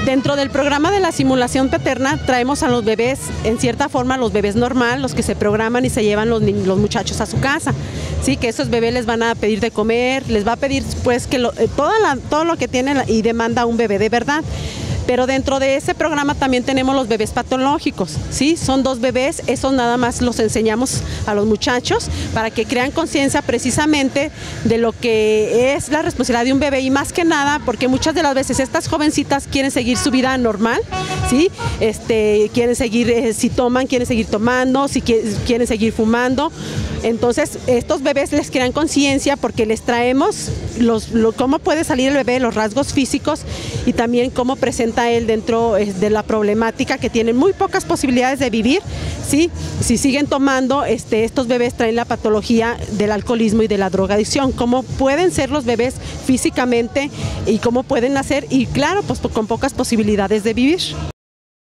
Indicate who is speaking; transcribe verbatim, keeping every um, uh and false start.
Speaker 1: Dentro del programa de la simulación paterna traemos a los bebés, en cierta forma los bebés normal, los que se programan y se llevan los, los muchachos a su casa, sí, que esos bebés les van a pedir de comer, les va a pedir pues que lo, toda la, todo lo que tiene y demanda un bebé de verdad. Pero dentro de ese programa también tenemos los bebés patológicos, ¿sí? Son dos bebés, esos nada más los enseñamos a los muchachos para que crean conciencia precisamente de lo que es la responsabilidad de un bebé y más que nada porque muchas de las veces estas jovencitas quieren seguir su vida normal, ¿sí? Este, quieren seguir, eh, si toman, quieren seguir tomando, si quieren, quieren seguir fumando. Entonces, estos bebés les crean conciencia porque les traemos los, lo, cómo puede salir el bebé, los rasgos físicos y también cómo presenta él dentro de la problemática que tienen muy pocas posibilidades de vivir, ¿sí? Si siguen tomando, este, estos bebés traen la patología del alcoholismo y de la drogadicción, cómo pueden ser los bebés físicamente y cómo pueden nacer y claro, pues con pocas posibilidades de vivir.